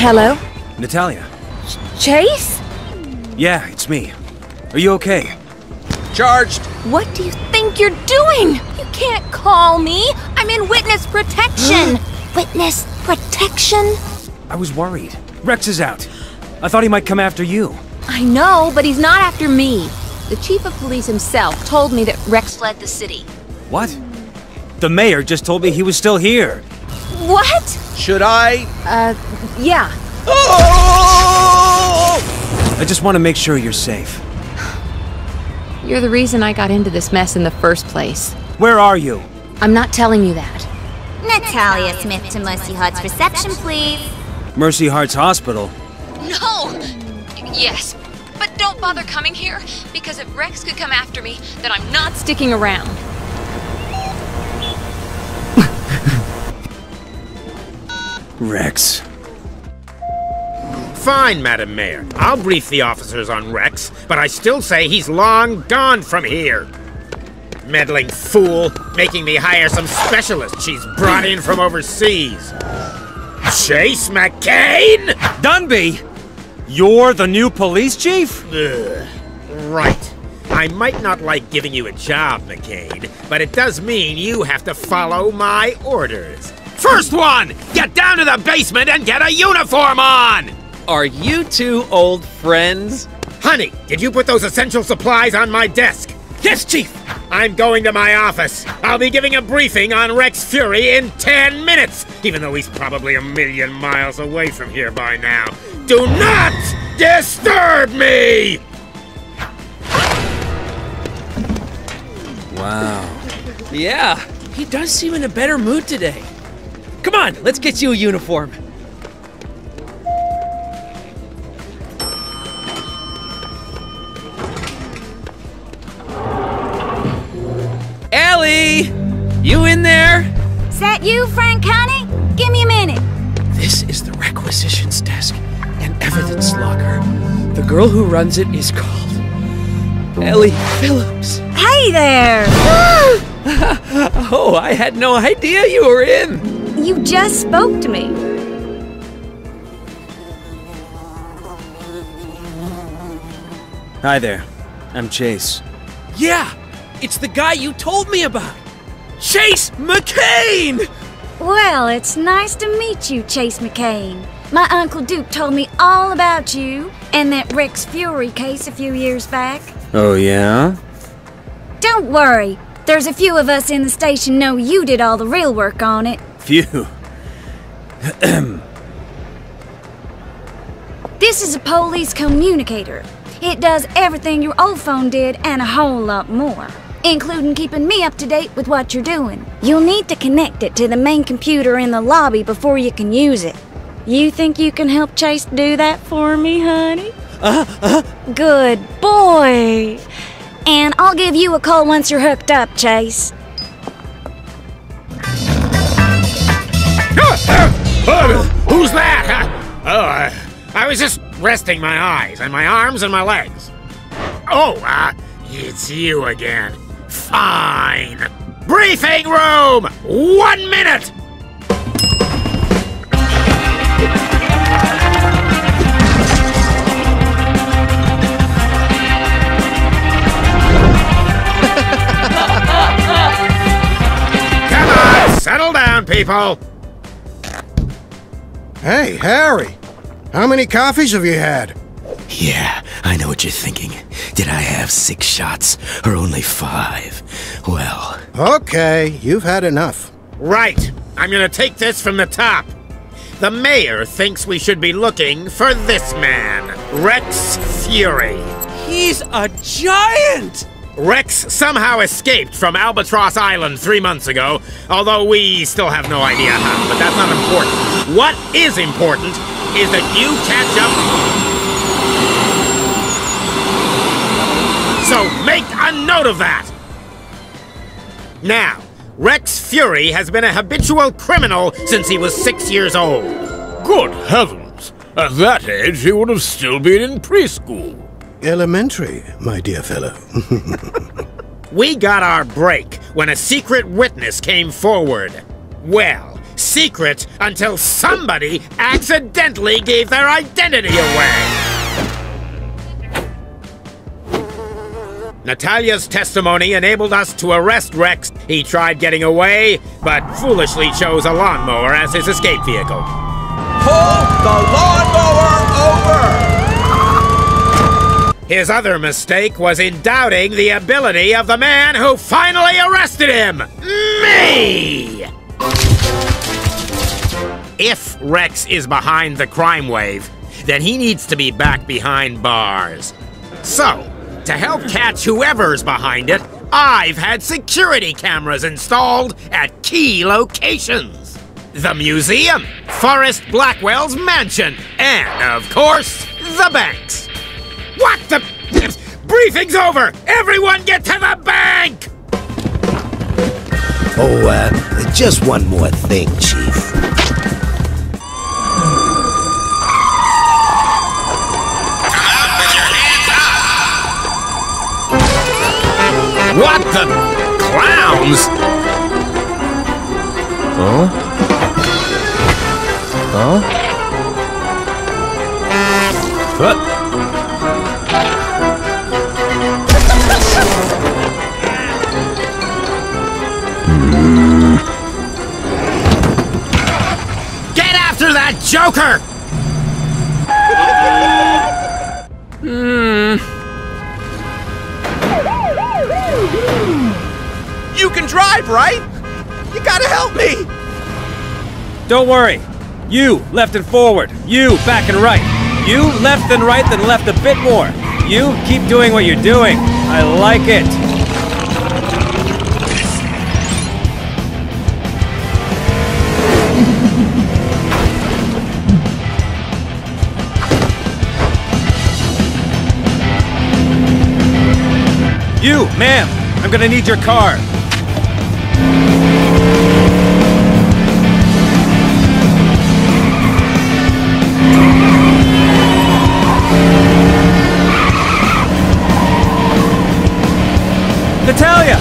Hello? Natalia. Chase? Yeah, it's me. Are you okay? Charged! What do you think you're doing? You can't call me. I'm in witness protection. Witness protection? I was worried. Rex is out. I thought he might come after you. I know, but he's not after me. The chief of police himself told me that Rex fled the city. What? The mayor just told me he was still here. What? Should I? Yeah. Oh! I just want to make sure you're safe. You're the reason I got into this mess in the first place. Where are you? I'm not telling you that. Natalia Smith to Mercy Heart's reception, please. Mercy Heart's Hospital. No! Yes, but don't bother coming here, because if Rex could come after me, then I'm not sticking around. Rex. Fine, Madam Mayor. I'll brief the officers on Rex, but I still say he's long gone from here. Meddling fool, making me hire some specialist she's brought in from overseas. Chase McCain? Dunby! You're the new police chief? Ugh. Right. I might not like giving you a job, McCain, but it does mean you have to follow my orders. First one! Get down to the basement and get a uniform on! Are you two old friends? Honey, did you put those essential supplies on my desk? Yes, Chief! I'm going to my office. I'll be giving a briefing on Rex Fury in 10 minutes, even though he's probably a million miles away from here by now. Do not disturb me! Wow. Yeah, he does seem in a better mood today. Come on, let's get you a uniform. Ellie! You in there? Is that you, Frank Honey? Give me a minute. This is the requisitions desk and evidence locker. The girl who runs it is called Ellie Phillips. Hey there! Oh, I had no idea you were in. You just spoke to me. Hi there. I'm Chase. Yeah, it's the guy you told me about. Chase McCain! Well, it's nice to meet you, Chase McCain. My Uncle Duke told me all about you and that Rex Fury case a few years back. Oh, yeah? Don't worry. There's a few of us in the station know you did all the real work on it. Phew. This is a police communicator. It does everything your old phone did and a whole lot more, including keeping me up to date with what you're doing. You'll need to connect it to the main computer in the lobby before you can use it. You think you can help Chase do that for me, honey? Good boy. And I'll give you a call once you're hooked up, Chase. Who's that? I was just resting my eyes and my arms and my legs. Oh, it's you again. Fine. Briefing room! 1 minute! Come on, settle down, people. Hey, Harry. How many coffees have you had? Yeah, I know what you're thinking. Did I have 6 shots or only 5? Well... Okay, you've had enough. Right. I'm gonna take this from the top. The mayor thinks we should be looking for this man, Rex Fury. He's a giant! Rex somehow escaped from Albatross Island 3 months ago, although we still have no idea how, but that's not important. What is important is that you catch up. So make a note of that! Now, Rex Fury has been a habitual criminal since he was 6 years old. Good heavens! At that age, he would have still been in preschool. Elementary, my dear fellow. We got our break when a secret witness came forward. Well, secret until somebody accidentally gave their identity away. Natalia's testimony enabled us to arrest Rex. He tried getting away, but foolishly chose a lawnmower as his escape vehicle. Pull the lawnmower over! His other mistake was in doubting the ability of the man who finally arrested him! Me! If Rex is behind the crime wave, then he needs to be back behind bars. So, to help catch whoever's behind it, I've had security cameras installed at key locations. The museum, Forrest Blackwell's mansion, and, of course, the banks. What the... Briefing's over! Everyone get to the bank! Oh, just one more thing, Chief. What the... clowns? Huh? Huh? What? Get after that Joker! You can drive, right? You gotta help me! Don't worry. You, left and forward. You, back and right. You, left and right, then left a bit more. You, keep doing what you're doing. I like it. You, ma'am, I'm gonna need your car. Natalia!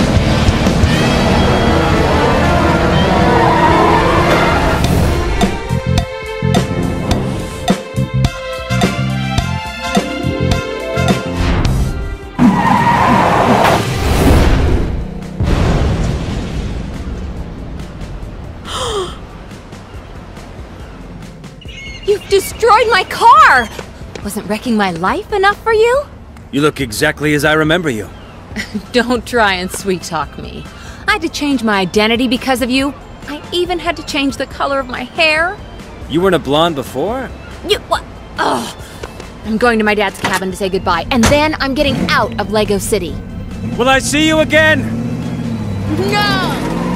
You've destroyed my car! Wasn't wrecking my life enough for you? You look exactly as I remember you. Don't try and sweet-talk me. I had to change my identity because of you. I even had to change the color of my hair. You weren't a blonde before? You what? Oh, I'm going to my dad's cabin to say goodbye, and then I'm getting out of Lego City. Will I see you again? No!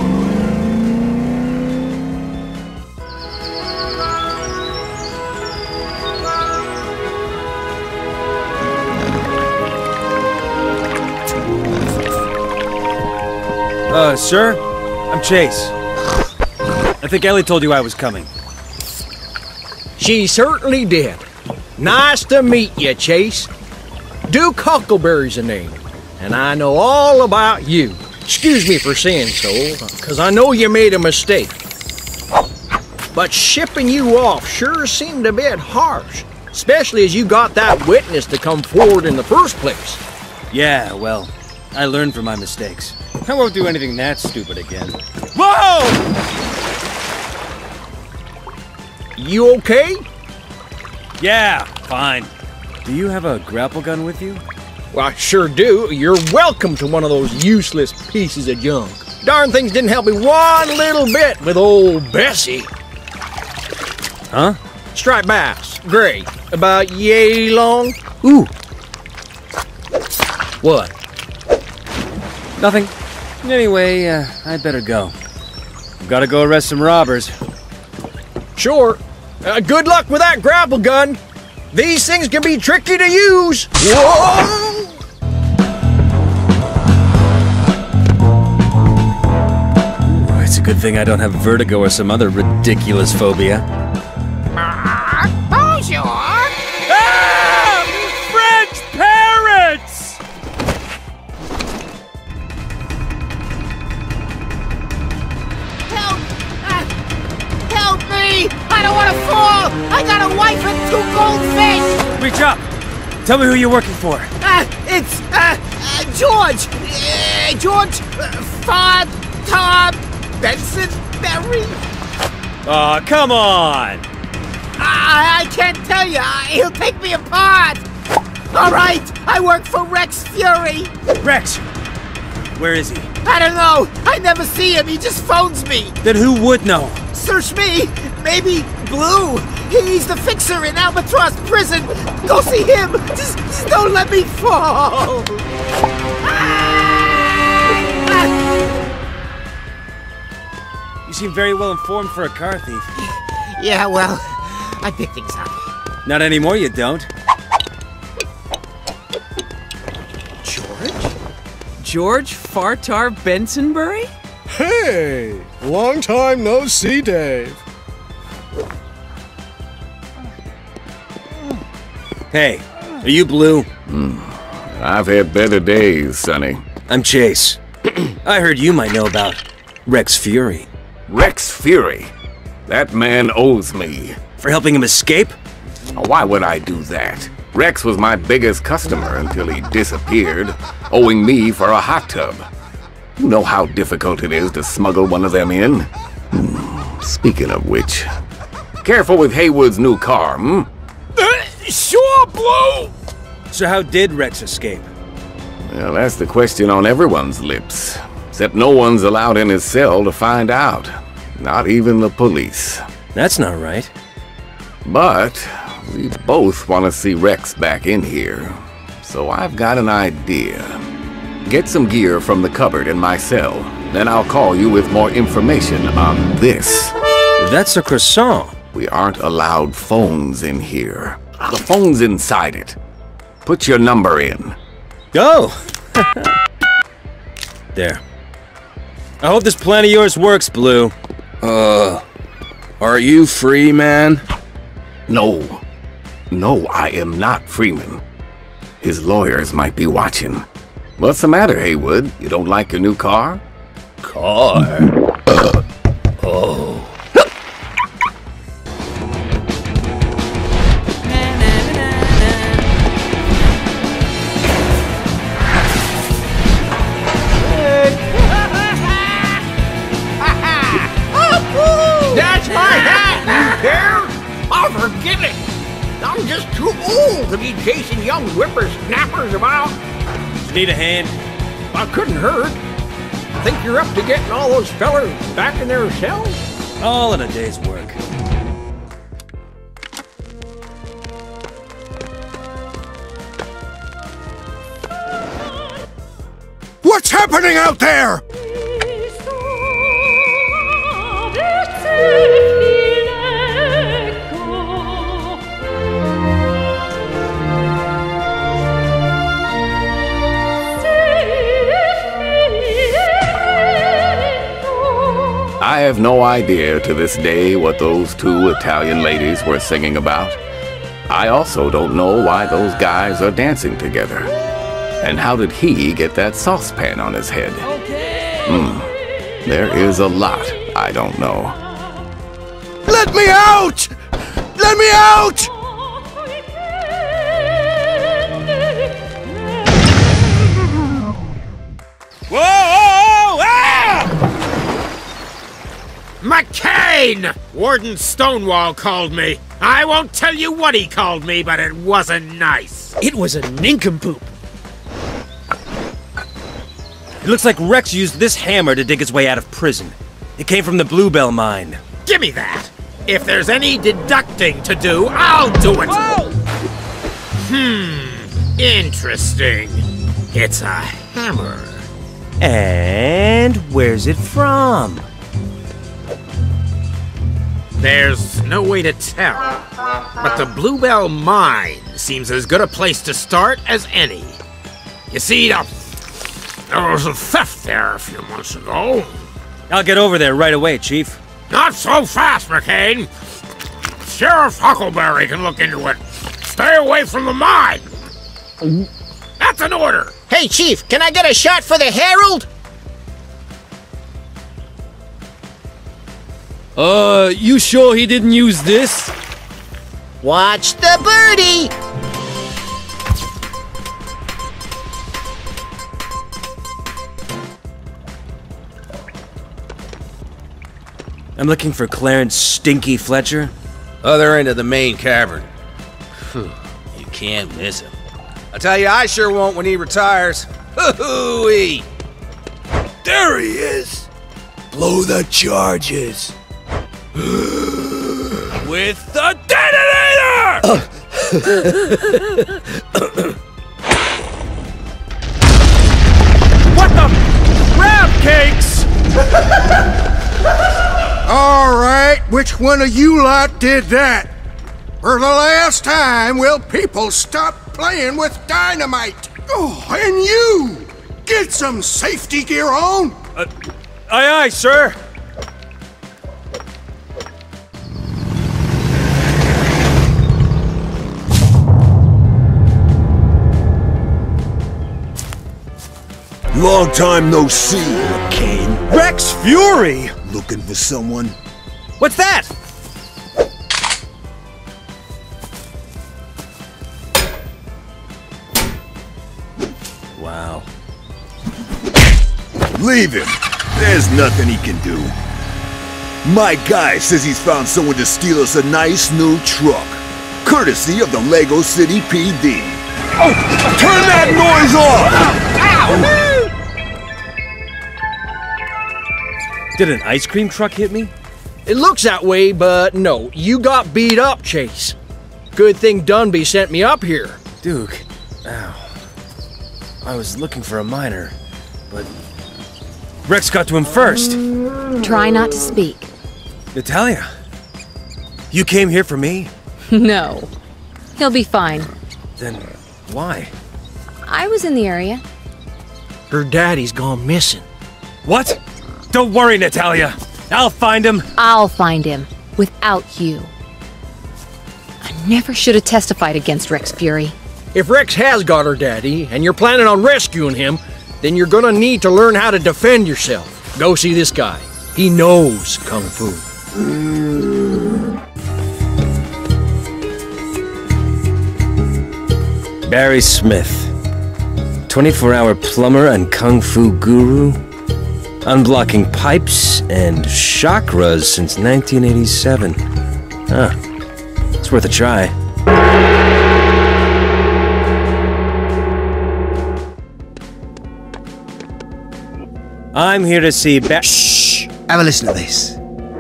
Sir? I'm Chase. I think Ellie told you I was coming. She certainly did. Nice to meet you, Chase. Duke Huckleberry's the name, and I know all about you. Excuse me for saying so, because I know you made a mistake. But shipping you off sure seemed a bit harsh, especially as you got that witness to come forward in the first place. Yeah, well, I learned from my mistakes. I won't do anything that stupid again. Whoa! You okay? Yeah, fine. Do you have a grapple gun with you? Well, I sure do. You're welcome to one of those useless pieces of junk. Darn things didn't help me one little bit with old Bessie. Huh? Striped bass, gray, about yay long. Ooh. What? Nothing. Anyway, I'd better go. I've gotta go arrest some robbers. Sure. Good luck with that grapple gun. These things can be tricky to use. Whoa! It's a good thing I don't have vertigo or some other ridiculous phobia. Bonjour! Ah! French parrots! I don't want to fall! I got a wife and 2 goldfish! Reach up! Tell me who you're working for. It's, George! George, Fod, Tom, Benson, Berry? Aw, come on! I can't tell you. He'll take me apart. All right, I work for Rex Fury. Rex! Where is he? I don't know. I never see him. He just phones me. Then who would know? Search me. Maybe Blue. He's the fixer in Albatross Prison. Go see him. Just don't let me fall. You seem very well informed for a car thief. Yeah, well, I pick things up. Not anymore, you don't. George Fartar Bensonbury? Hey! Long time no see, Dave. Hey, are you Blue? I've had better days, Sonny. I'm Chase. I heard you might know about Rex Fury. Rex Fury? That man owes me. For helping him escape? Why would I do that? Rex was my biggest customer until he disappeared, owing me for a hot tub. You know how difficult it is to smuggle one of them in? Speaking of which, careful with Haywood's new car, Sure, Blue! So how did Rex escape? Well, that's the question on everyone's lips. Except no one's allowed in his cell to find out. Not even the police. That's not right. But we both want to see Rex back in here. So I've got an idea. Get some gear from the cupboard in my cell. Then I'll call you with more information on this. That's a croissant. We aren't allowed phones in here. The phone's inside it. Put your number in. Go! There. I hope this plan of yours works, Blue. Are you free, man? No. No, I am not Freeman. His lawyers might be watching. What's the matter, Haywood? You don't like your new car? Car? Oh. That's my hat, you care? I'll forget it. I'm just too old to be chasing young whippersnappers about. Need a hand? I couldn't hurt. Think you're up to getting all those fellers back in their cells? All in a day's work. What's happening out there? I have no idea to this day what those 2 Italian ladies were singing about. I also don't know why those guys are dancing together. And how did he get that saucepan on his head? There is a lot I don't know. Let me out! Let me out! Whoa! Ah! McCain! Warden Stonewall called me. I won't tell you what he called me, but it wasn't nice. It was a nincompoop. It looks like Rex used this hammer to dig his way out of prison. It came from the Bluebell mine. Give me that. If there's any deducting to do, I'll do it. Whoa! Interesting. It's a hammer. And where's it from? There's no way to tell. But the Bluebell Mine seems as good a place to start as any. You see, there was a theft there a few months ago. I'll get over there right away, Chief. Not so fast, McCain. Sheriff Huckleberry can look into it. Stay away from the mine. That's an order. Hey, Chief, can I get a shot for the Herald? You sure he didn't use this? Watch the birdie! I'm looking for Clarence Stinky Fletcher. Other end of the main cavern. Phew, you can't miss him. I tell you, I sure won't when he retires. Hoo-hoo-wee! There he is! Blow the charges! With the detonator! What the? Crab cakes! All right, which one of you lot did that? For the last time, will people stop playing with dynamite? Oh, and you! Get some safety gear on! Aye, aye, sir. Long time no see, McCain. Rex Fury! Looking for someone? What's that? Wow. Leave him. There's nothing he can do. My guy says he's found someone to steal us a nice new truck. Courtesy of the Lego City PD. Oh! Turn that noise off! Ow! Did an ice cream truck hit me? It looks that way, but no. You got beat up, Chase. Good thing Dunby sent me up here. Duke. Ow. I was looking for a miner, but Rex got to him first. Try not to speak. Natalia, you came here for me? No. He'll be fine. Then why? I was in the area. Her daddy's gone missing. What? Don't worry, Natalia. I'll find him. I'll find him. Without you. I never should have testified against Rex Fury. If Rex has got her daddy, and you're planning on rescuing him, then you're gonna need to learn how to defend yourself. Go see this guy. He knows Kung Fu. Barry Smith. 24-hour plumber and Kung Fu guru. Unblocking pipes and chakras since 1987. Huh. It's worth a try. I'm here to see Shh! Have a listen to this.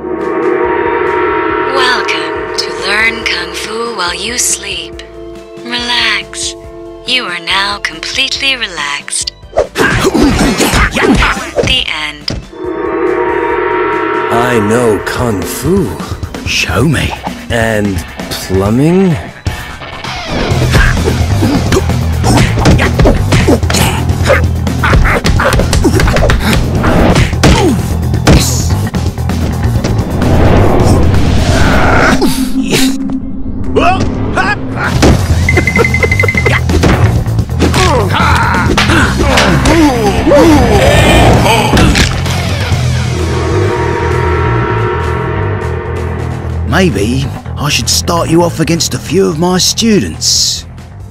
Welcome to Learn Kung Fu While You Sleep. Relax. You are now completely relaxed. The end. I know Kung Fu. Show me. And plumbing? Maybe I should start you off against a few of my students.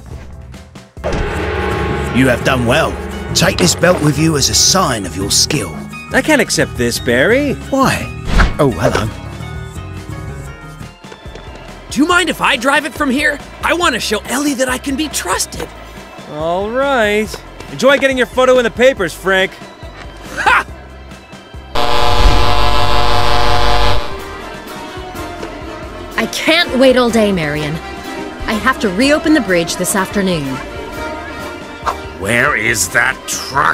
You have done well. Take this belt with you as a sign of your skill. I can't accept this, Barry. Why? Oh, hello. Do you mind if I drive it from here? I want to show Ellie that I can be trusted. All right. Enjoy getting your photo in the papers, Frank. Ha! I can't wait all day, Marion. I have to reopen the bridge this afternoon. Where is that truck?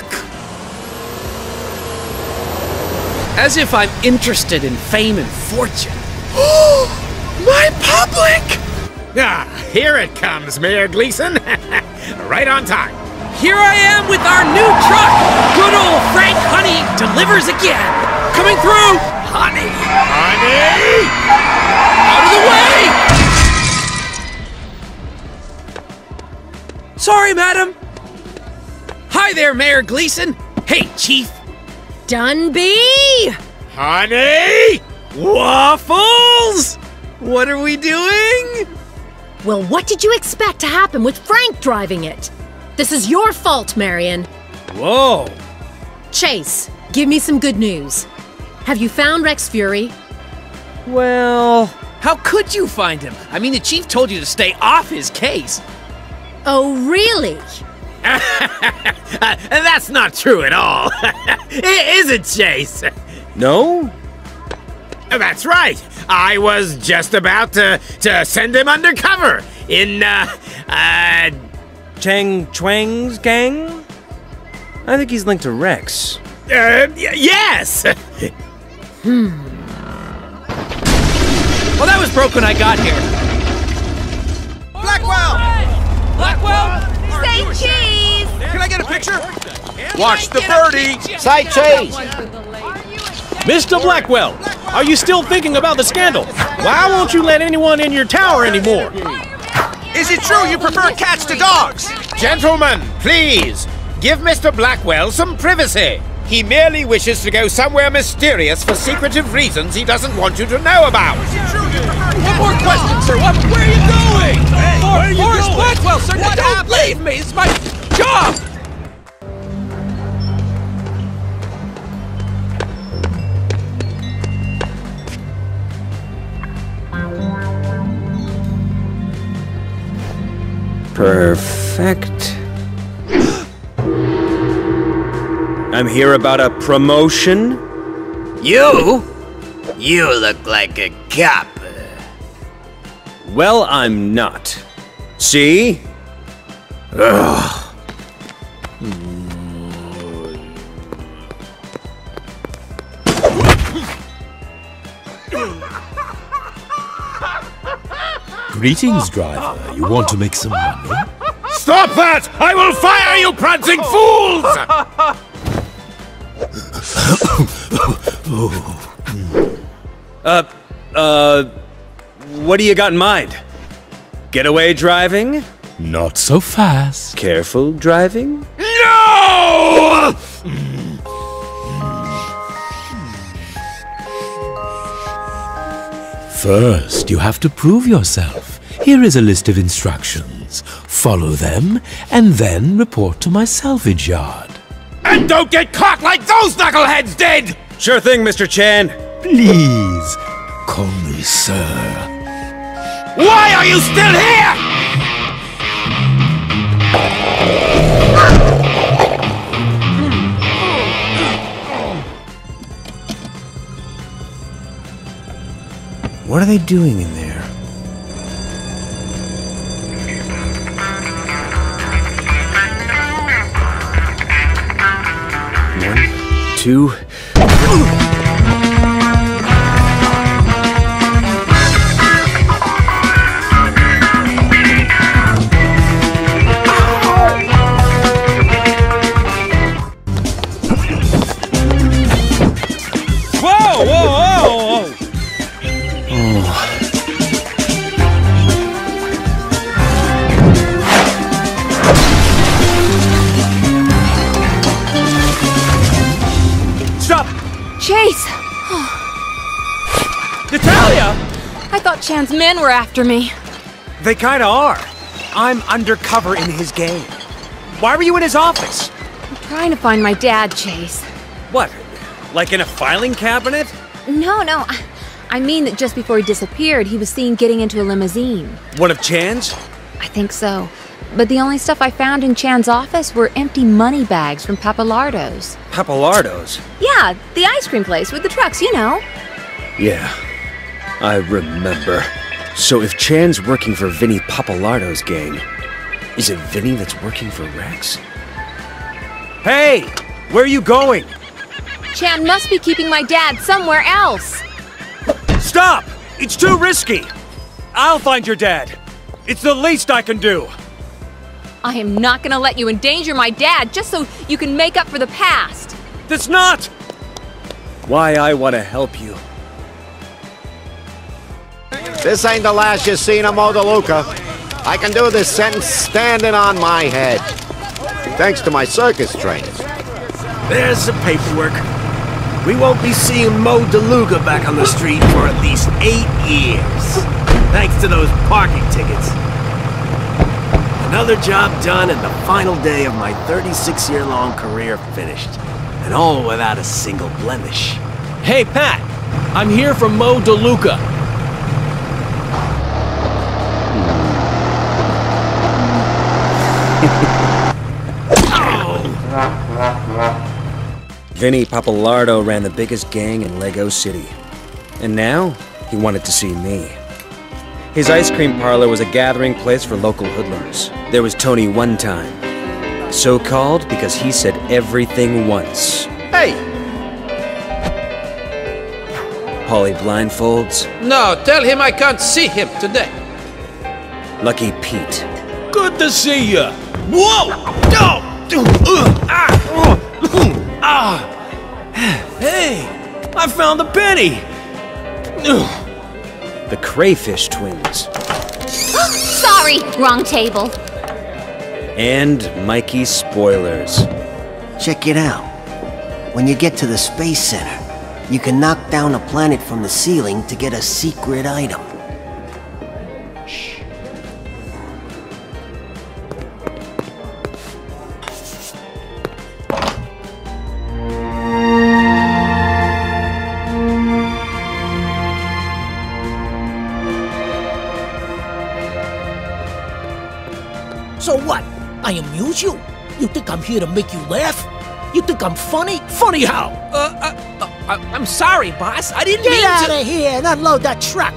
As if I'm interested in fame and fortune. My public! Ah, here it comes, Mayor Gleason. Right on time. Here I am with our new truck! Good old Frank Honey delivers again! Coming through! Honey! Honey! Out of the way! Sorry, madam. Hi there, Mayor Gleason. Hey, Chief. Dunby! Honey! Waffles? What are we doing? Well, what did you expect to happen with Frank driving it? This is your fault, Marion. Whoa. Chase, give me some good news. Have you found Rex Fury? Well, how could you find him? I mean, the chief told you to stay off his case. Oh, really? That's not true at all. Is it, Chase? No? That's right. I was just about to send him undercover in, Chang Chuang's gang? I think he's linked to Rex. Yes! Well, that was broke when I got here. Blackwell! Say cheese! Can I get a picture? Watch the birdie! Say cheese! Mr. Blackwell, are you still thinking about the scandal? Why won't you let anyone in your tower anymore? Is it true you prefer cats to dogs? Gentlemen, please, give Mr. Blackwell some privacy. He merely wishes to go somewhere mysterious for secretive reasons he doesn't want you to know about. One more question, sir. Where are you going? Forrest Blackwell, sir. Don't leave me. It's my job. Perfect. I'm here about a promotion. You? You look like a cop. Well, I'm not. See? Ugh. Greetings, driver. You want to make some money? Stop that! I will fire you, prancing fools! What do you got in mind? Getaway driving? Not so fast. Careful driving? No! First, you have to prove yourself. Here is a list of instructions. Follow them, and then report to my salvage yard. And don't get caught like those knuckleheads did! Sure thing, Mr. Chan. Please, call me sir. Why are you still here? What are they doing in there? One, two. Chase! Natalia! I thought Chan's men were after me. They kinda are. I'm undercover in his game. Why were you in his office? I'm trying to find my dad, Chase. What? Like in a filing cabinet? No. I mean that just before he disappeared, he was seen getting into a limousine. One of Chan's? I think so. But the only stuff I found in Chan's office were empty money bags from Papalardo's. Papalardo's? Yeah, the ice cream place with the trucks, you know. Yeah, I remember. So if Chan's working for Vinny Papalardo's gang, is it Vinny that's working for Rex? Hey! Where are you going? Chan must be keeping my dad somewhere else. Stop! It's too risky! I'll find your dad. It's the least I can do. I am not gonna let you endanger my dad just so you can make up for the past. That's not why I want to help you. This ain't the last you've seen of Modaluca. I can do this sentence standing on my head. Thanks to my circus training. There's some paperwork. We won't be seeing Mo DeLuca back on the street for at least 8 years. Thanks to those parking tickets. Another job done and the final day of my 36-year-long career finished. And all without a single blemish. Hey, Pat! I'm here from Mo DeLuca. Vinny Pappalardo ran the biggest gang in Lego City. And now, he wanted to see me. His ice cream parlor was a gathering place for local hoodlums. There was Tony One Time. So called because he said everything once. Hey! Polly Blindfolds. No, tell him I can't see him today. Lucky Pete. Good to see ya! Whoa! Hey! I found the penny! The Crayfish Twins. Sorry, wrong table. And Mikey Spoilers. Check it out. When you get to the Space Center, you can knock down a planet from the ceiling to get a secret item. So what? I amuse you? You think I'm here to make you laugh? You think I'm funny? Funny how? I'm sorry, boss. I didn't Get mean out to... of here and unload that truck.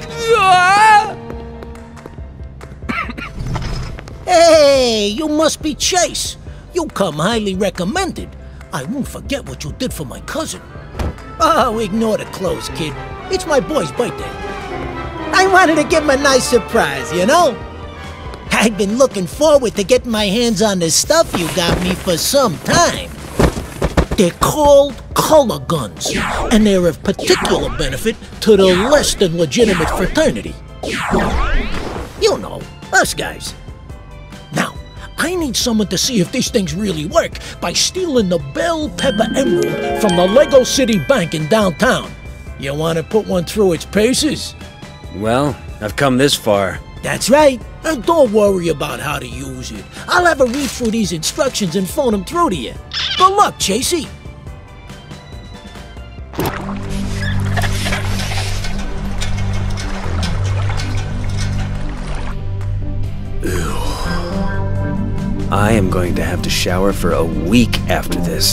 Hey, you must be Chase. You come highly recommended. I won't forget what you did for my cousin. Oh, ignore the clothes, kid. It's my boy's birthday. I wanted to give him a nice surprise, you know? I've been looking forward to getting my hands on the stuff you got me for some time. They're called color guns, and they're of particular benefit to the less than legitimate fraternity. You know, us guys. Now, I need someone to see if these things really work by stealing the bell pepper emerald from the Lego City Bank in downtown. You want to put one through its paces? Well, I've come this far. That's right. And don't worry about how to use it. I'll have a read through these instructions and phone them through to you. Good luck, Chasey. I am going to have to shower for a week after this.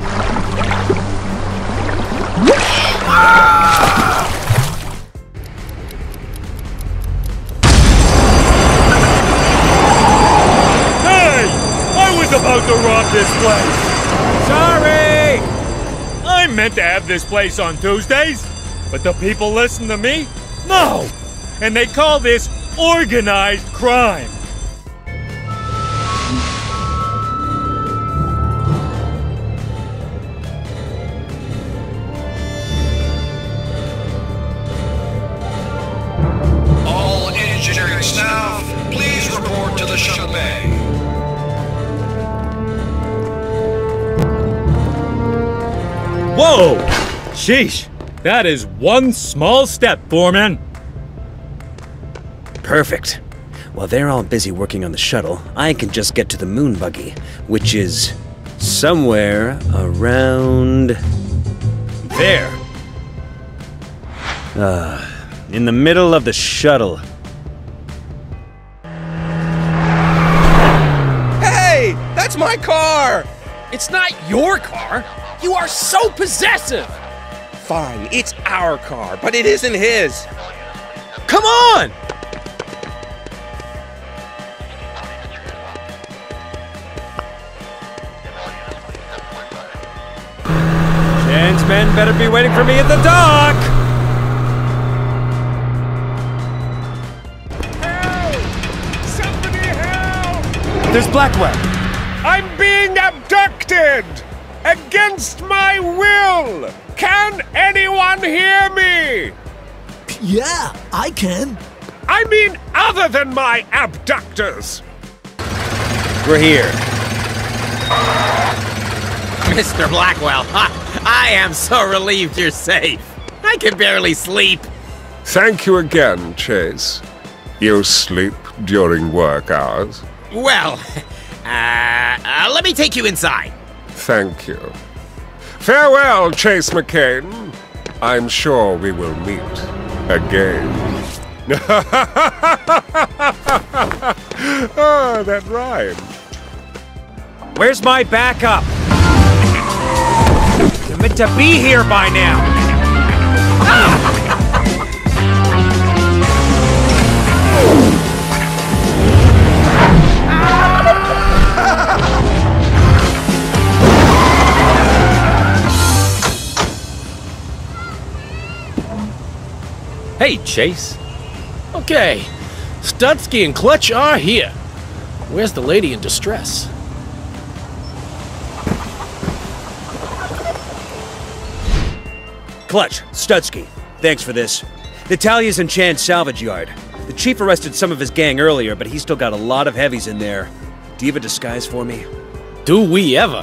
About to rob this place. Sorry! I meant to have this place on Tuesdays, but the people listen to me? No! And they call this organized crime. All engineering staff, please report to the shuttle bay. Whoa! Sheesh! That is one small step, Foreman. Perfect. While they're all busy working on the shuttle, I can just get to the moon buggy, which is somewhere around there. In the middle of the shuttle. Hey! That's my car! It's not your car! You are so possessive! Fine, it's our car, but it isn't his. Come on! Chan's men better be waiting for me at the dock! Help! Somebody help! There's Blackwell. I'm being abducted! Against my will! Can anyone hear me? Yeah, I can. I mean other than my abductors! We're here. Mr. Blackwell, I am so relieved you're safe. I can barely sleep. Thank you again, Chase. You sleep during work hours? Well, let me take you inside. Thank you. Farewell, Chase McCain. I'm sure we will meet again. Oh, that rhymed. Where's my backup? You're meant to be here by now. Hey, Chase. Okay, Studsky and Clutch are here. Where's the lady in distress? Clutch, Studsky, thanks for this. Natalia's in Chan's salvage yard. The chief arrested some of his gang earlier, but he's still got a lot of heavies in there. Do you have a disguise for me? Do we ever?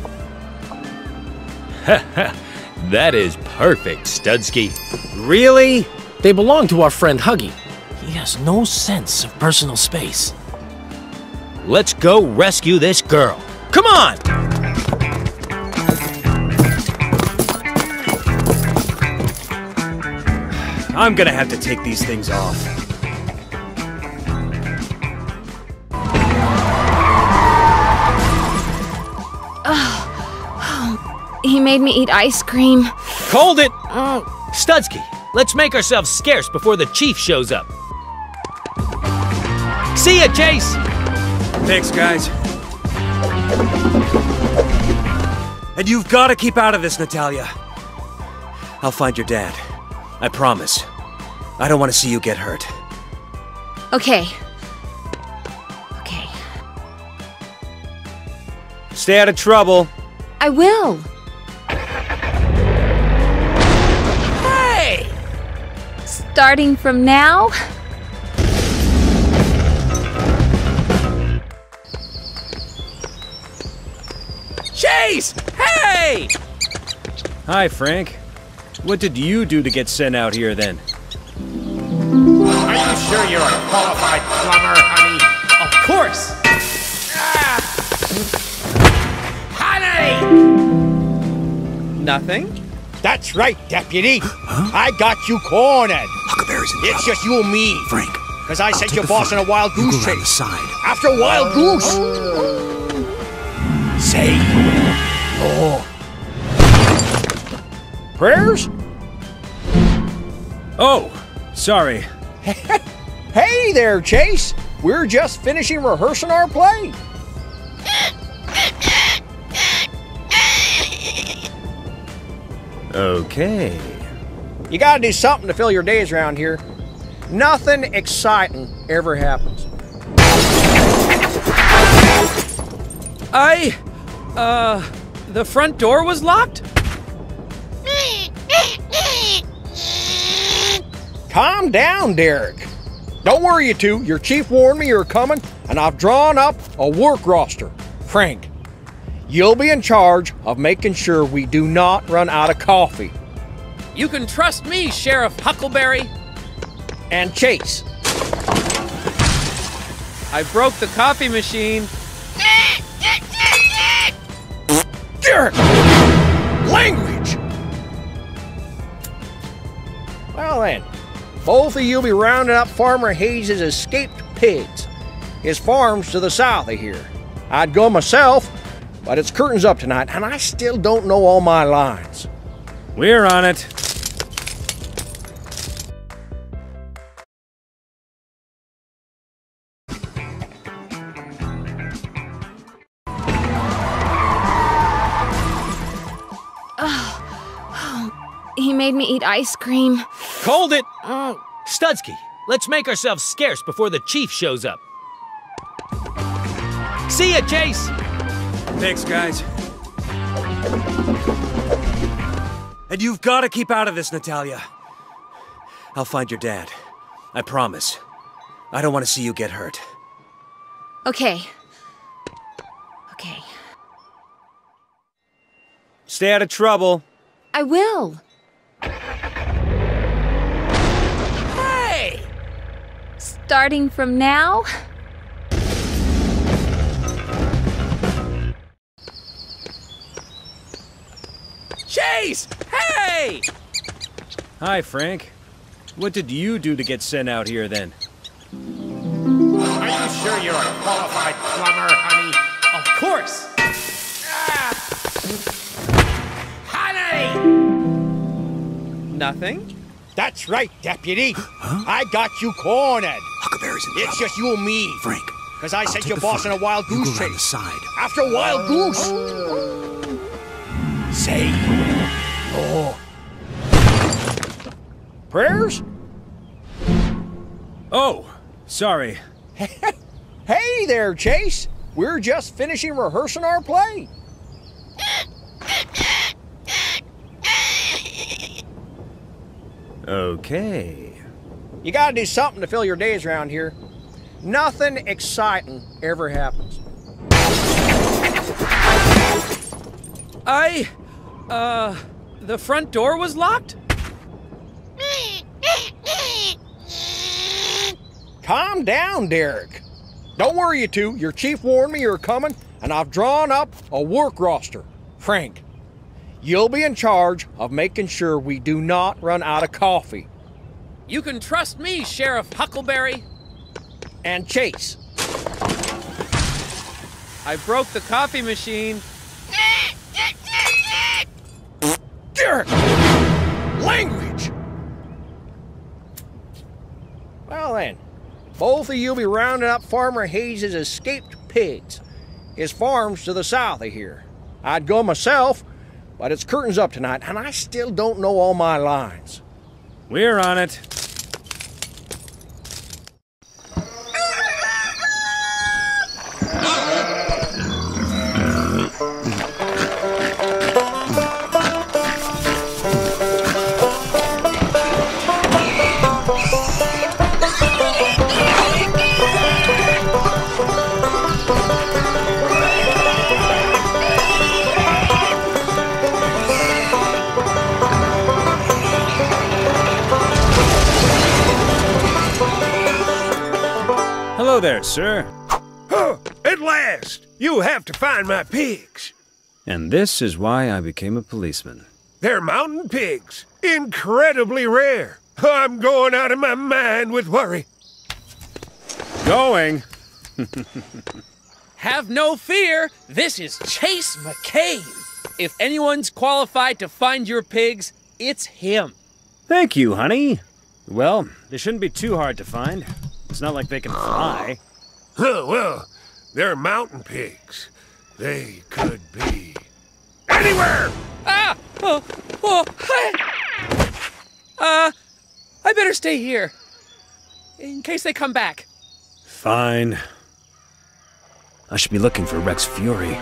That is perfect, Studsky. Really? They belong to our friend Huggy. He has no sense of personal space. Let's go rescue this girl. Come on! I'm gonna have to take these things off. He made me eat ice cream. Hold it! Studsky, let's make ourselves scarce before the chief shows up. See ya, Chase! Thanks, guys. And you've got to keep out of this, Natalia. I'll find your dad. I promise. I don't want to see you get hurt. Okay. Okay. Stay out of trouble. I will. Hey! Starting from now? Chase! Hey! Hi, Frank. What did you do to get sent out here, then? Are you sure you're a qualified plumber, honey? Of course! Honey! Nothing? That's right, Deputy. I got you cornered. Huckleberry's in It's just you and me. Frank, Because I sent take your the boss on front. a wild You goose go around the chase. side. After Wild Goose. Say your prayers? Oh, sorry. Hey there, Chase. We're just finishing rehearsing our play. Okay. You gotta do something to fill your days around here. Nothing exciting ever happens. The front door was locked? Calm down, Derek. Don't worry, you two. Your chief warned me you're coming, and I've drawn up a work roster. Frank, you'll be in charge of making sure we do not run out of coffee. You can trust me, Sheriff Huckleberry. And Chase. I broke the coffee machine. Derek! Language! Well then, both of you will be rounding up Farmer Hayes' escaped pigs. His farm's to the south of here. I'd go myself, but it's curtains up tonight, and I still don't know all my lines. We're on it. He made me eat ice cream. Hold it! Studsky, let's make ourselves scarce before the chief shows up. See ya, Chase! Thanks, guys. And you've got to keep out of this, Natalia. I'll find your dad. I promise. I don't want to see you get hurt. Okay. Okay. Stay out of trouble. I will. Hey! Starting from now? Chase! Hey! Hi, Frank. What did you do to get sent out here, then? Are you sure you're a qualified plumber, honey? Of course! Honey! Nothing? That's right, Deputy. I got you cornered. Huckleberry's in It's just you and me. Frank, Because I sent take your the boss on front. a wild You goose go around chase. the side. After a wild goose. Say your prayers? Oh, sorry. Hey there, Chase. We're just finishing rehearsing our play. Okay. You gotta do something to fill your days around here. Nothing exciting ever happens. The front door was locked? Calm down, Derek. Don't worry, you two. Your chief warned me you were coming, and I've drawn up a work roster. Frank, you'll be in charge of making sure we do not run out of coffee. You can trust me, Sheriff Huckleberry. And Chase. I broke the coffee machine. Derek! Language! Well then, both of you be rounding up Farmer Hayes' escaped pigs. His farm's to the south of here. I'd go myself, but it's curtains up tonight, and I still don't know all my lines. We're on it. Hello there, sir. Huh, at last! You have to find my pigs. And this is why I became a policeman. They're mountain pigs. Incredibly rare. I'm going out of my mind with worry. Going? Have no fear, this is Chase McCain. If anyone's qualified to find your pigs, it's him. Thank you, honey. Well, they shouldn't be too hard to find. It's not like they can fly. Huh, well, they're mountain pigs. They could be anywhere! Ah! I better stay here. In case they come back. Fine. I should be looking for Rex Fury.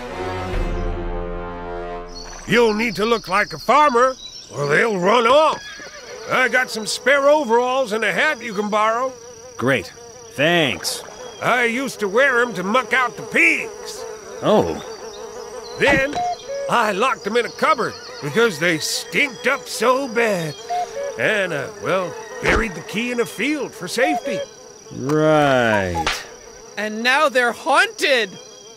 You'll need to look like a farmer, or they'll run off. I got some spare overalls and a hat you can borrow. Great. Thanks. I used to wear them to muck out the pigs. Oh. Then, I locked them in a cupboard because they stinked up so bad. And, well, buried the key in a field for safety. Right. And now they're haunted.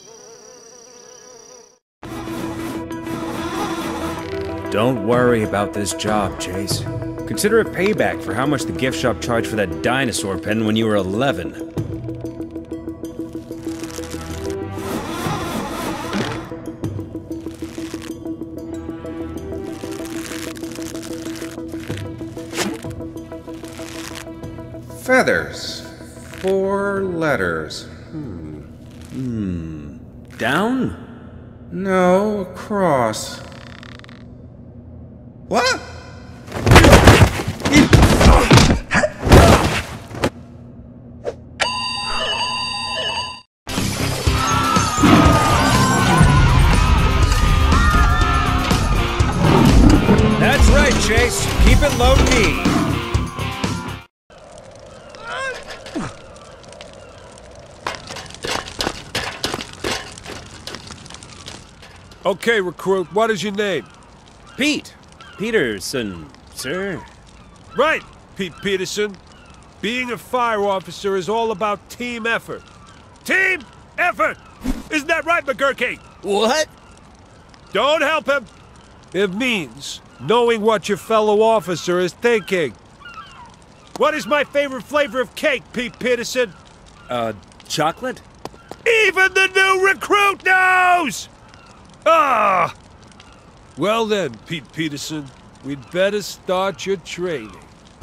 Don't worry about this job, Chase. Consider it payback for how much the gift shop charged for that dinosaur pen when you were 11. Feathers. 4 letters. Down? No, across. What? That's right, Chase. Keep it low key. Okay, recruit, what is your name? Pete. Peterson, sir. Right, Pete Peterson. Being a fire officer is all about team effort. Team effort! Isn't that right, McGurky? What? Don't help him. It means knowing what your fellow officer is thinking. What is my favorite flavor of cake, Pete Peterson? Chocolate? Even the new recruit knows! Ah! Well then, Pete Peterson, we'd better start your training.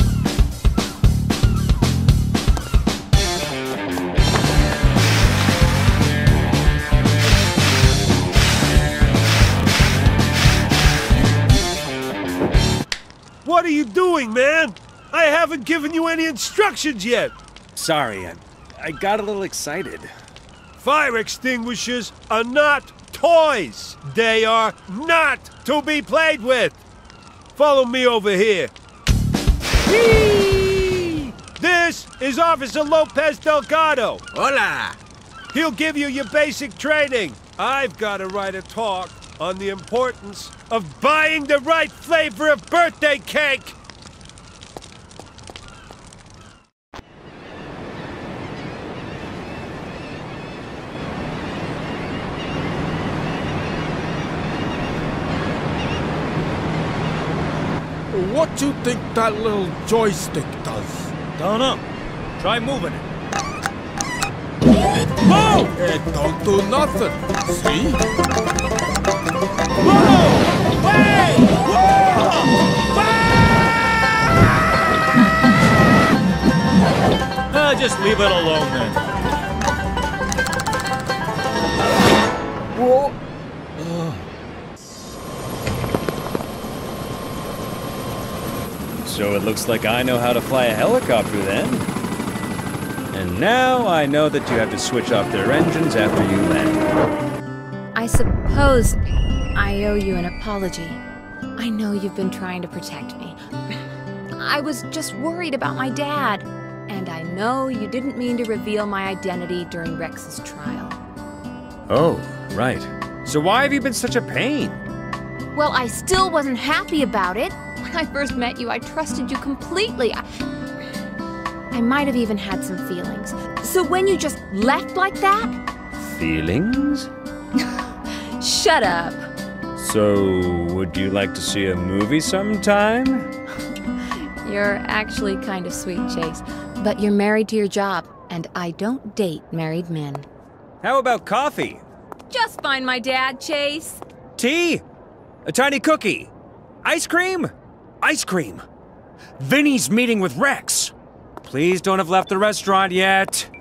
What are you doing, man? I haven't given you any instructions yet. Sorry, I got a little excited. Fire extinguishers are not toys. They are not to be played with. Follow me over here. Whee! This is Officer Lopez Delgado. Hola. He'll give you your basic training. I've got to write a talk on the importance of buying the right flavor of birthday cake. What you think that little joystick does? Don't know. Try moving it. Whoa! It don't do nothing. See? Whoa! Wait! Just leave it alone then. Whoa! So it looks like I know how to fly a helicopter then. And now I know that you have to switch off their engines after you land. I suppose I owe you an apology. I know you've been trying to protect me. I was just worried about my dad. And I know you didn't mean to reveal my identity during Rex's trial. Oh, right. So why have you been such a pain? Well, I still wasn't happy about it. When I first met you, I trusted you completely. I might have even had some feelings. So when you just left like that... Feelings? Shut up. So, would you like to see a movie sometime? You're actually kind of sweet, Chase. But you're married to your job, and I don't date married men. How about coffee? Just find my dad, Chase. Tea? A tiny cookie? Ice cream? Ice cream. Vinny's meeting with Rex. Please don't have left the restaurant yet.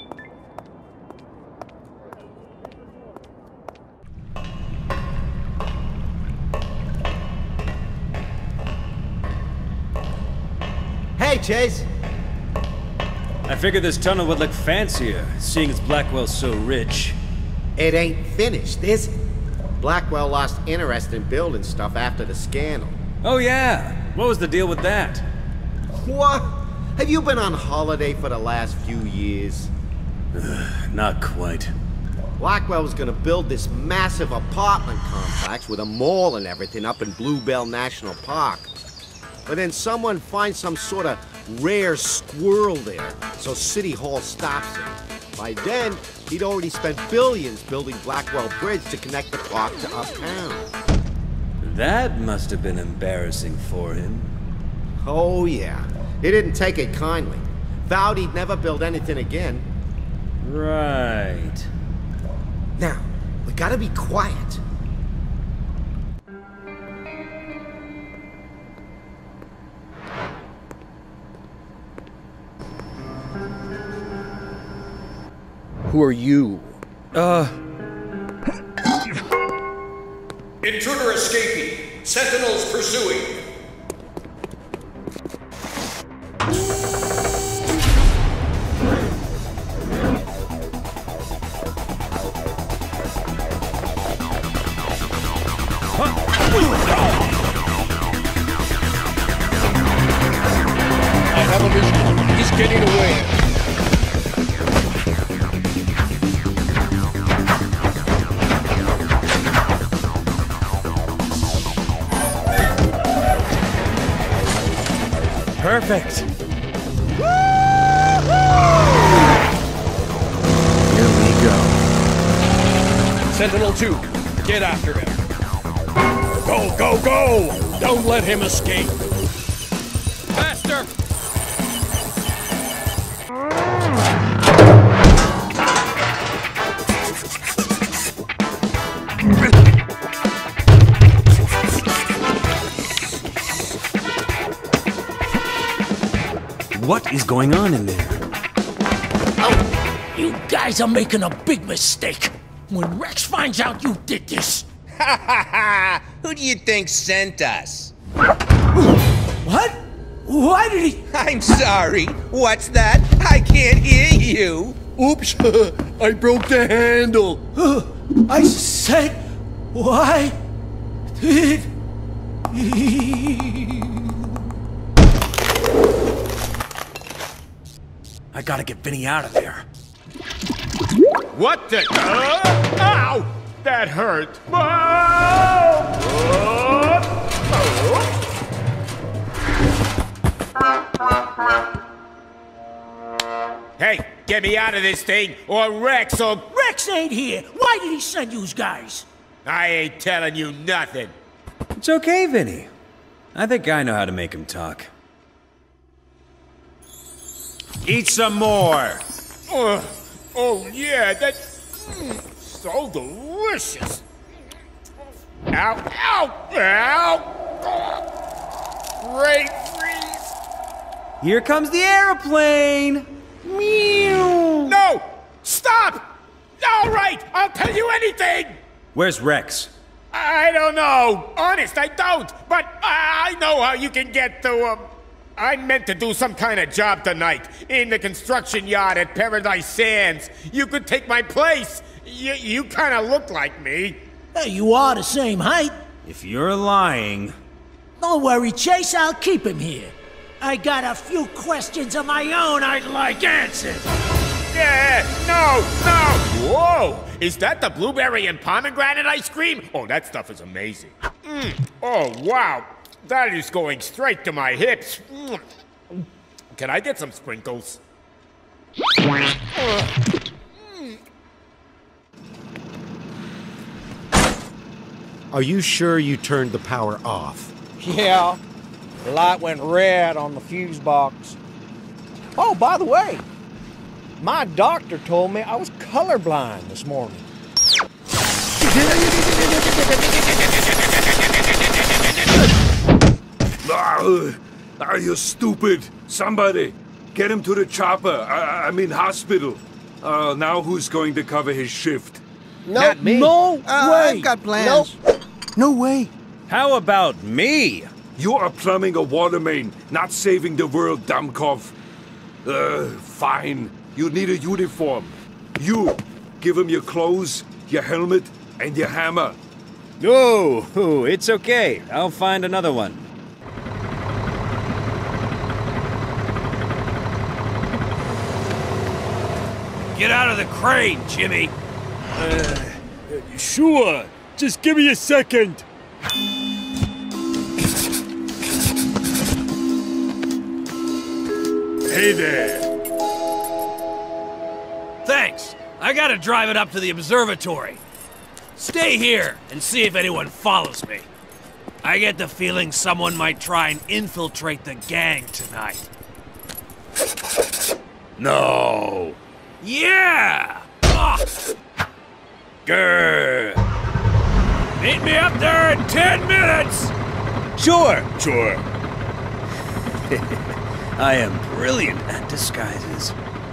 Hey, Chase. I figured this tunnel would look fancier, seeing as Blackwell's so rich. It ain't finished, is it? Blackwell lost interest in building stuff after the scandal. Oh yeah? What was the deal with that? What? Have you been on holiday for the last few years? Not quite. Blackwell was gonna build this massive apartment complex with a mall and everything up in Bluebell National Park. But then someone finds some sort of rare squirrel there, so City Hall stops it. By then, he'd already spent billions building Blackwell Bridge to connect the park to uptown. That must have been embarrassing for him. Oh yeah, he didn't take it kindly. Vowed he'd never build anything again. Right. Now, we gotta be quiet. Who are you? Intruder escaping. Sentinels pursuing. I have a visual. He's getting away. Perfect. Here we go. Sentinel 2, get after him. Go, go, go! Don't let him escape. Faster! What is going on in there? Oh, you guys are making a big mistake. When Rex finds out you did this. Ha ha ha! Who do you think sent us? What? Why did he? I'm sorry. What's that? I can't hear you. Oops, I broke the handle. I said, why did he? I gotta get Vinny out of there. What the? Ow! That hurt. Hey, get me out of this thing, or Rex, or... Rex ain't here. Why did he send you guys? I ain't telling you nothing. It's okay, Vinny. I think I know how to make him talk. Eat some more! Oh yeah, that's so delicious. Ow, ow, ow! Great freeze! Here comes the airplane! Meow! No! Stop! All right, I'll tell you anything! Where's Rex? I don't know. Honest, I don't. But I know how you can get to, I meant to do some kind of job tonight in the construction yard at Paradise Sands. You could take my place. You kind of look like me. Hey, you are the same height. If you're lying... Don't worry, Chase, I'll keep him here. I got a few questions of my own I'd like answered. Yeah, no! Whoa! Is that the blueberry and pomegranate ice cream? Oh, that stuff is amazing. Oh, wow. That is going straight to my hips. Can I get some sprinkles? Are you sure you turned the power off? Yeah. The light went red on the fuse box. Oh, by the way, my doctor told me I was colorblind this morning. Are you stupid? Somebody, get him to the chopper. I mean hospital. Now who's going to cover his shift? Not me. No way. I've got plans. Nope. No way. How about me? You are plumbing a water main, not saving the world, Dummkopf. Fine. You need a uniform. You, give him your clothes, your helmet, and your hammer. No, it's okay. I'll find another one. Get out of the crane, Jimmy. Sure. Just give me a second. Hey there. Thanks. I gotta drive it up to the observatory. Stay here and see if anyone follows me. I get the feeling someone might try and infiltrate the gang tonight. No. Yeah! Grr. Meet me up there in 10 minutes! Sure. I am brilliant at disguises.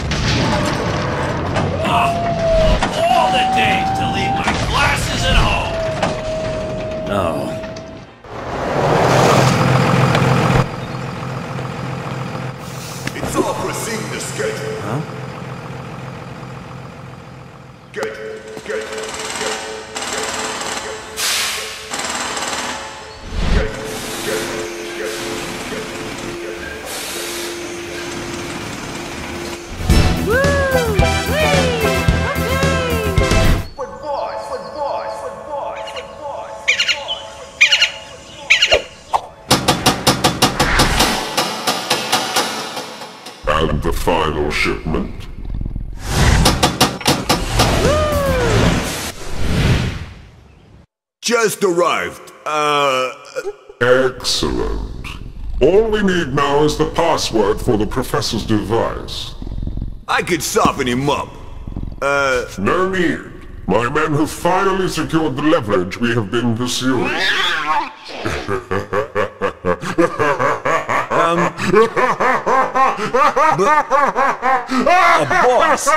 All the days to leave my glasses at home! Oh. It's all proceeding to schedule. Huh? Good. And the final shipment? Just arrived. Excellent. All we need now is the password for the Professor's device. I could soften him up. No need. My men have finally secured the leverage we have been pursuing. Boss.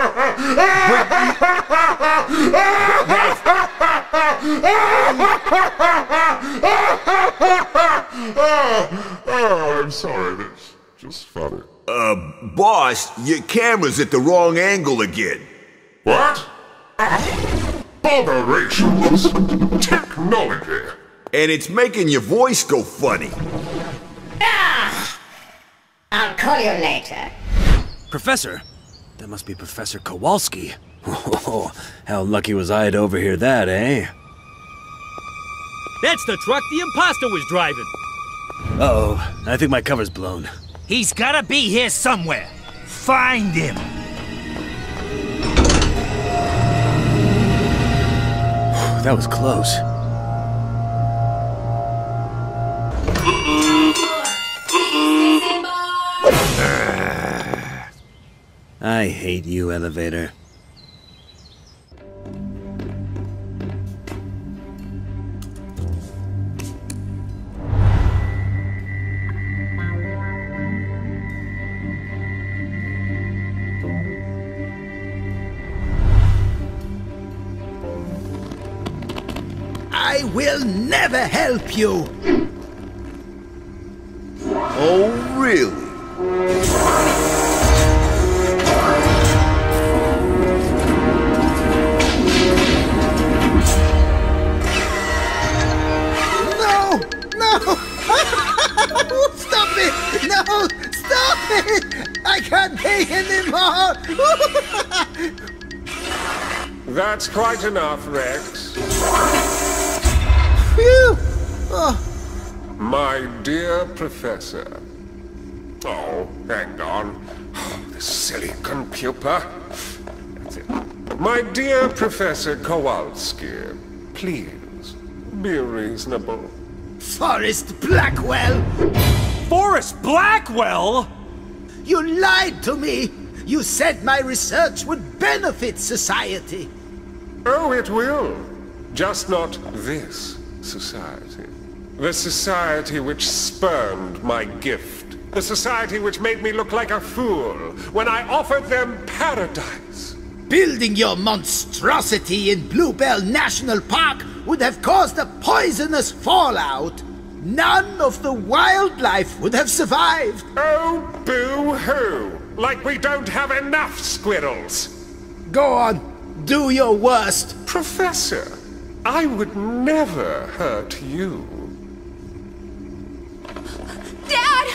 I'm sorry, that's just funny. Boss, your camera's at the wrong angle again. What? Botherations! Technology! And it's making your voice go funny. I'll call you later. Professor? That must be Professor Kowalski. Oh, how lucky was I to overhear that, eh? That's the truck the imposter was driving. Uh-oh, I think my cover's blown. He's gotta be here somewhere. Find him. That was close. I hate you, elevator. I will never help you! Oh, really? No! No! Stop it! No! Stop it! I can't take anymore! That's quite enough, Rex. Phew! Oh. My dear Professor. Oh, hang on. Oh, this silly computer. That's it. My dear Professor Kowalski, please, be reasonable. Forrest Blackwell! Forrest Blackwell?! You lied to me! You said my research would benefit society! Oh, it will. Just not this society. The society which spurned my gift. The society which made me look like a fool when I offered them paradise. Building your monstrosity in Bluebell National Park would have caused a poisonous fallout. None of the wildlife would have survived. Oh, boo-hoo! Like we don't have enough squirrels. Go on, do your worst. Professor, I would never hurt you. Dad!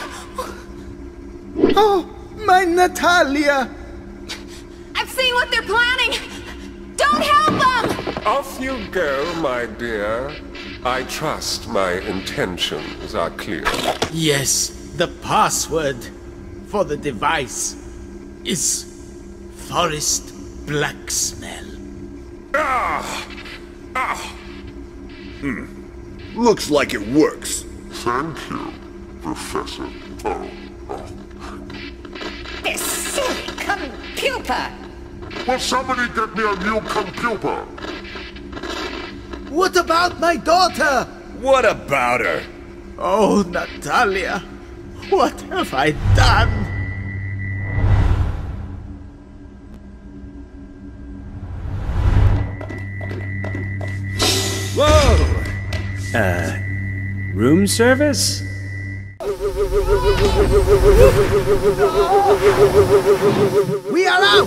Oh, my Natalia! I've seen what they're planning! Don't help them! Off you go, my dear. I trust my intentions are clear. Yes, the password for the device is Forest Blacksmell. Looks like it works. Thank you, Professor. This silly computer. Will somebody get me a new computer? What about my daughter? What about her? Oh, Natalia, what have I done? Whoa! Room service? We are out!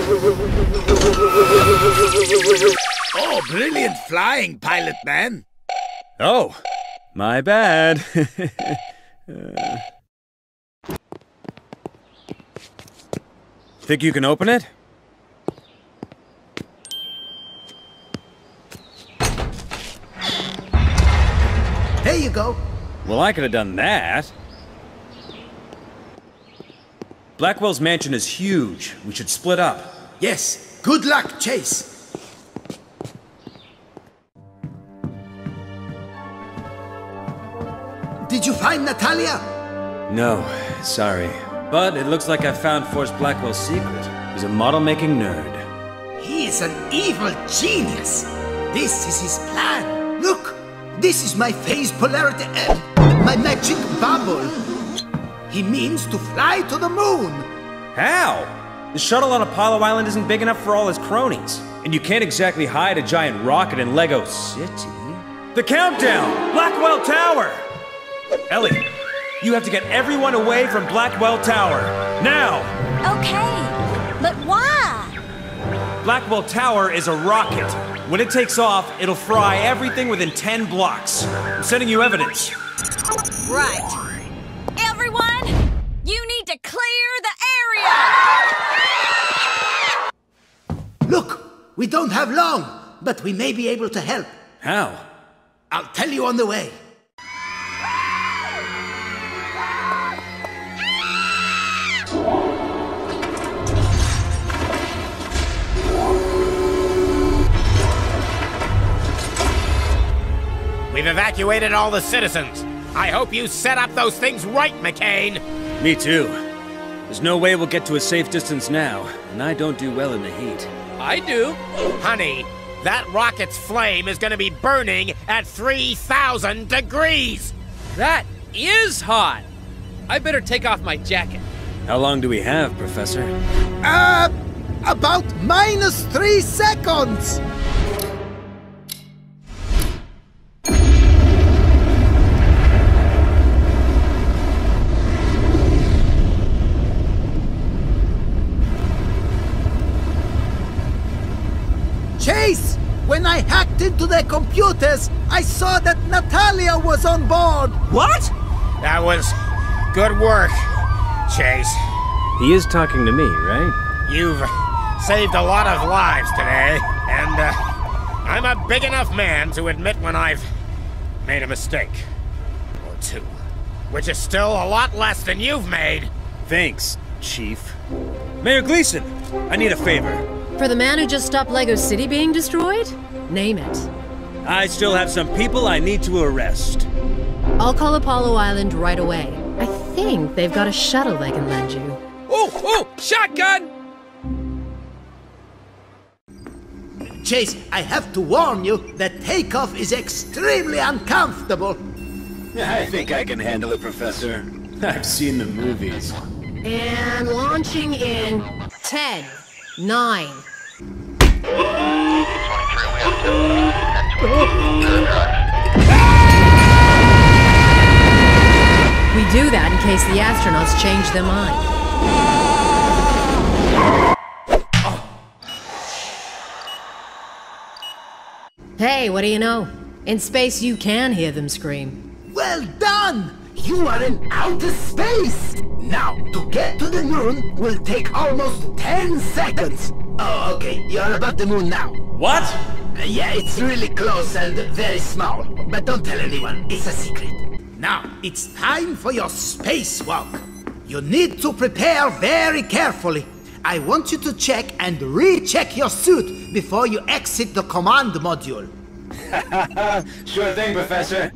Oh, brilliant flying, pilot man. Oh, my bad. Think you can open it? There you go. Well, I could have done that. Blackwell's mansion is huge. We should split up. Yes. Good luck, Chase. Did you find Natalia? No, sorry. But it looks like I found Forrest Blackwell's secret. He's a model-making nerd. He is an evil genius. This is his plan. Look, this is my phase polarity my magic bubble. He means to fly to the moon. How? The shuttle on Apollo Island isn't big enough for all his cronies. And you can't exactly hide a giant rocket in Lego City. The countdown! Blackwell Tower! Ellie, you have to get everyone away from Blackwell Tower. Now! Okay, but why? Blackwell Tower is a rocket. When it takes off, it'll fry everything within 10 blocks. I'm sending you evidence. Right. Everyone, you need to clear the area! Look, we don't have long, but we may be able to help. How? I'll tell you on the way. We've evacuated all the citizens. I hope you set up those things right, McCain. Me too. There's no way we'll get to a safe distance now, and I don't do well in the heat. I do. Honey, that rocket's flame is gonna be burning at 3,000 degrees. That is hot. I better take off my jacket. How long do we have, Professor? About -3 seconds. Chase! When I hacked into their computers, I saw that Natalia was on board! What? That was good work, Chase. He is talking to me, right? You've saved a lot of lives today, and I'm a big enough man to admit when I've made a mistake. Or two. Which is still a lot less than you've made. Thanks, Chief. Mayor Gleason, I need a favor. For the man who just stopped Lego City being destroyed? Name it. I still have some people I need to arrest. I'll call Apollo Island right away. I think they've got a shuttle they can lend you. Oh, shotgun! Chase, I have to warn you that takeoff is extremely uncomfortable. I think I can handle it, Professor. I've seen the movies. And launching in 10, 9. We do that in case the astronauts change their mind. Hey, what do you know? In space you can hear them scream. Well done! You are in outer space! Now, to get to the moon will take almost 10 seconds. Oh, okay, you're above the moon now. What? Yeah, it's really close and very small. But don't tell anyone, it's a secret. Now, it's time for your spacewalk. You need to prepare very carefully. I want you to check and recheck your suit before you exit the command module. Sure thing, Professor.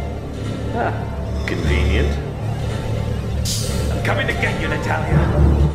Convenient. I'm coming to get you, Natalia.